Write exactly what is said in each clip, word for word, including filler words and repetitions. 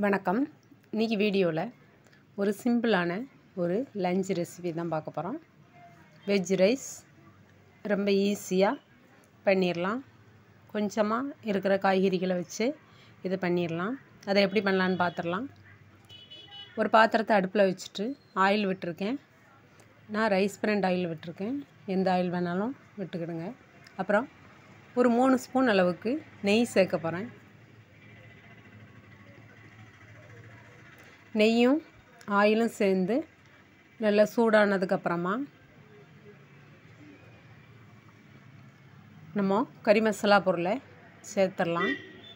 வணக்கம். இன்றைக்கி வீடியோவில் ஒரு சிம்பிளான ஒரு லஞ்ச் ரெசிபி தான் பார்க்க போகிறோம். வெஜ் ரைஸ் ரொம்ப ஈஸியாக பண்ணிடலாம். கொஞ்சமாக இருக்கிற காய்கறிகளை வச்சு இது பண்ணிடலாம். அதை எப்படி பண்ணலான்னு பார்த்துடலாம். ஒரு பாத்திரத்தை அடுப்பில் வச்சுட்டு ஆயில் விட்டுருக்கேன். நான் ரைஸ் பிராண்ட் ஆயில் விட்டுருக்கேன். எந்த ஆயில் வேணாலும் விட்டுக்கிடுங்க. அப்புறம் ஒரு மூணு ஸ்பூன் அளவுக்கு நெய் சேர்க்க போகிறேன். நெய்யும் ஆயிலும் சேர்ந்து நல்லா சூடானதுக்கப்புறமா நம்ம கறி மசாலா பொருளை சேர்த்துடலாம்.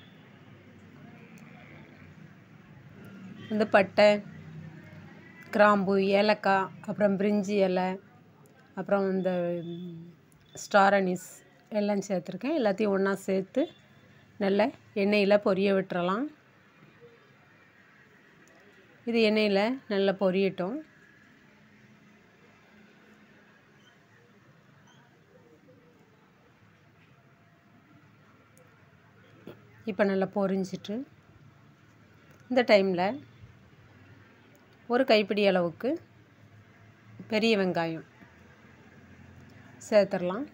இந்த பட்டை, கிராம்பு, ஏலக்காய், அப்புறம் பிரிஞ்சி இலை, அப்புறம் இந்த ஸ்டார் அனீஸ் எல்லாம் சேர்த்துருக்கேன். எல்லாத்தையும் ஒன்றா சேர்த்து நல்ல எண்ணெயில் பொரிய விட்டுறலாம். இது எண்ணெயில் நல்லா பொரியட்டும். இப்போ நல்லா பொரிஞ்சிட்டு இந்த டைமில் ஒரு கைப்பிடி அளவுக்கு பெரிய வெங்காயம் சேர்த்துடலாம்.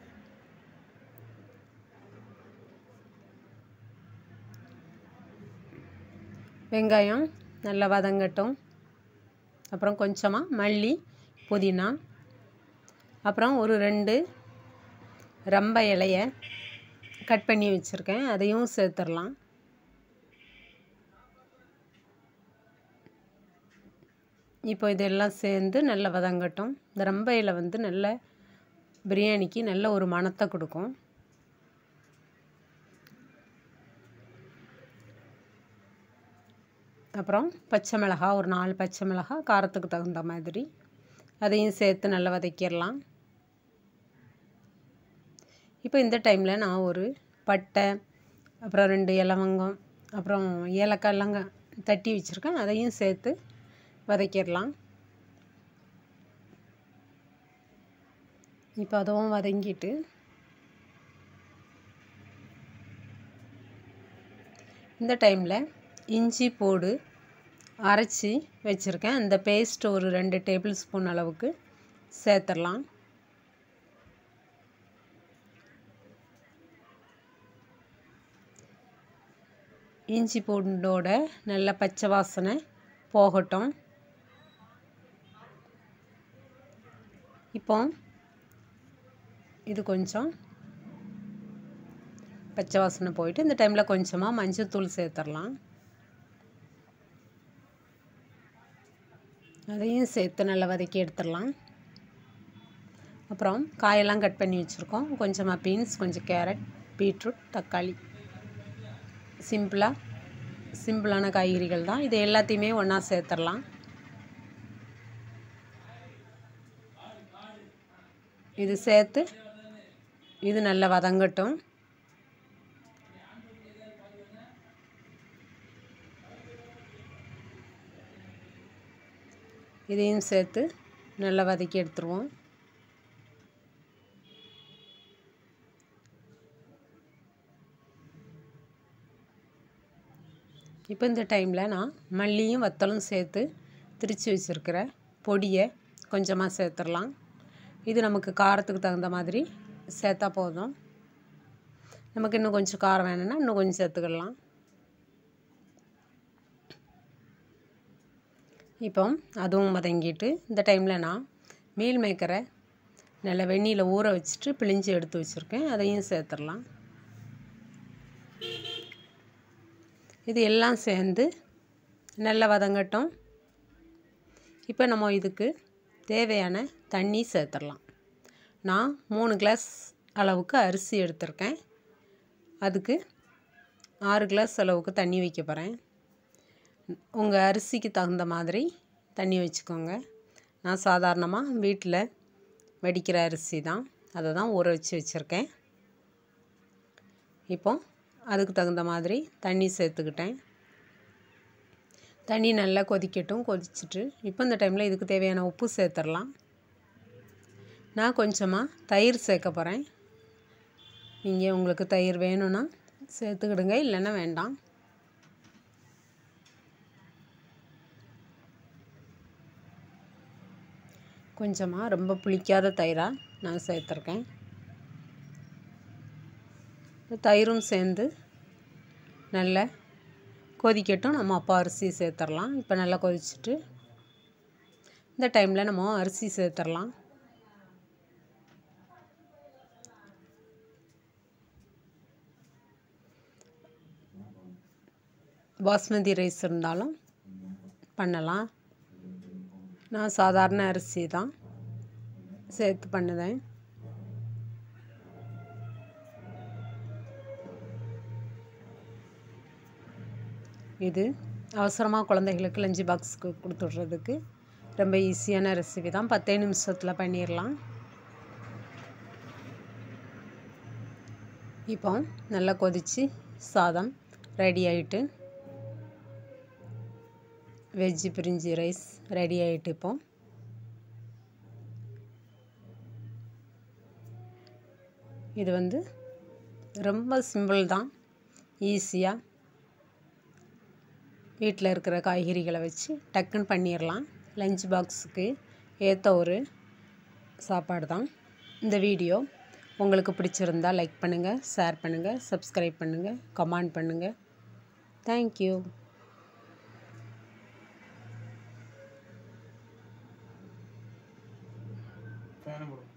வெங்காயம் நல்லா வதங்கட்டும். அப்புறம் கொஞ்சமாக மல்லி, புதினா, அப்புறம் ஒரு ரெண்டு ரம்ப இலையை கட் பண்ணி வச்சுருக்கேன், அதையும் சேர்த்துடலாம். இப்போ இதெல்லாம் சேர்ந்து நல்லா வதங்கட்டும். இந்த ரம்ப இலை வந்து நல்ல பிரியாணிக்கு நல்ல ஒரு மணத்தை கொடுக்கும். அப்புறம் பச்சை மிளகாய், ஒரு நாலு பச்சை மிளகாய் காரத்துக்கு தகுந்த மாதிரி அதையும் சேர்த்து நல்லா வதக்கிடலாம். இப்போ இந்த டைமில் நான் ஒரு பட்டை, அப்புறம் ரெண்டு இலவங்கம், அப்புறம் ஏலக்காய் எல்லாம் தட்டி வச்சுருக்கேன், அதையும் சேர்த்து வதக்கிடலாம். இப்போ அதுவும் வதங்கிட்டு இந்த டைமில் இஞ்சி பூடு அரைச்சி வச்சுருக்கேன், அந்த பேஸ்ட் ஒரு ரெண்டு டேபிள் ஸ்பூன் அளவுக்கு சேர்த்துடலாம். இஞ்சி பூண்டோட நல்ல பச்சை வாசனை போகட்டும். இப்போ இது கொஞ்சம் பச்சை வாசனை போயிட்டு இந்த டைமில் கொஞ்சமாக மஞ்சள் தூள் சேர்த்துடலாம். அதையும் சேர்த்து நல்லா வதக்கி எடுத்துடலாம். அப்புறம் காயெல்லாம் கட் பண்ணி வச்சுருக்கோம். கொஞ்சமாக பீன்ஸ், கொஞ்சம் கேரட், பீட்ரூட், தக்காளி, சிம்பிளாக சிம்பிளான காய்கறிகள் தான். இது எல்லாத்தையுமே ஒன்றா சேர்த்துடலாம். இது சேர்த்து இது நல்லா வதங்கட்டும். இதையும் சேர்த்து நல்லா வதக்கி எடுத்துருவோம். இப்போ இந்த டைமில் நான் மல்லியும் வத்தலும் சேர்த்து திரித்து வச்சுருக்கிற பொடியை கொஞ்சமாக சேர்த்துடலாம். இது நமக்கு காரத்துக்கு தகுந்த மாதிரி சேர்த்தா போதும். நமக்கு இன்னும் கொஞ்சம் காரம் வேணும்னா இன்னும் கொஞ்சம் சேர்த்துக்கலாம். இப்போ அதுவும் வதங்கிட்டு இந்த டைமில் நான் மீல் மேக்கரை நல்லா வெந்நீரில் ஊற வச்சுட்டு பிழிஞ்சு எடுத்து வச்சுருக்கேன், அதையும் சேர்த்துடலாம். இது எல்லாம் சேர்ந்து நல்லா வதங்கட்டும். இப்போ நம்ம இதுக்கு தேவையான தண்ணி சேர்த்துடலாம். நான் மூணு கிளாஸ் அளவுக்கு அரிசி எடுத்திருக்கேன், அதுக்கு ஆறு கிளாஸ் அளவுக்கு தண்ணி வைக்க போகிறேன். உங்கள் அரிசிக்கு தகுந்த மாதிரி தண்ணி வச்சுக்கோங்க. நான் சாதாரணமாக வீட்டில் வடிக்கிற அரிசி தான், அதை தான் ஊற வச்சு வச்சுருக்கேன். இப்போ அதுக்கு தகுந்த மாதிரி தண்ணி சேர்த்துக்கிட்டேன். தண்ணி நல்லா கொதிக்கட்டும். கொதிச்சுட்டு இப்போ இந்த டைமில் இதுக்கு தேவையான உப்பு சேர்த்துடலாம். நான் கொஞ்சமாக தயிர் சேர்க்க போகிறேன். நீங்கள் உங்களுக்கு தயிர் வேணும்னா சேர்த்துக்கிடுங்க, இல்லைன்னா வேண்டாம். கொஞ்சமாக ரொம்ப புளிக்காத தயிராக நான் சேர்த்துருக்கேன். தயிரும் சேர்ந்து நல்லா கொதிக்கட்டும். நம்ம அப்போ அரிசி சேர்த்துடலாம். இப்போ நல்லா கொதிச்சுட்டு இந்த டைமில் நம்ம அரிசி சேர்த்துடலாம். பாஸ்மதி ரைஸ் இருந்தாலும் பண்ணலாம். நான் சாதாரண அரிசி தான் சேர்த்து பண்ணுவேன். இது அவசரமாக குழந்தைகளுக்கு லஞ்ச் பாக்ஸுக்கு கொடுத்து விட்றதுக்கு ரொம்ப ஈஸியான ரெசிபி தான். பத்தே நிமிஷத்தில் பண்ணிடலாம். இப்போ நல்லா கொதித்து சாதம் ரெடி ஆகிட்டு, வெஜ் பிரிஞ்சி ரைஸ் ரெடி ஆகிட்டு, இப்போ இது வந்து ரொம்ப சிம்பிள் தான். ஈஸியாக வீட்டில் இருக்கிற காய்கறிகளை வச்சு டக்குன்னு பண்ணிடலாம். லஞ்ச் பாக்ஸுக்கு ஏற்ற ஒரு சாப்பாடு தான். இந்த வீடியோ உங்களுக்கு பிடிச்சிருந்தால் லைக் பண்ணுங்கள், ஷேர் பண்ணுங்கள், சப்ஸ்கிரைப் பண்ணுங்கள், கமெண்ட் பண்ணுங்கள். தேங்க்யூ. ஃபேன் போடு.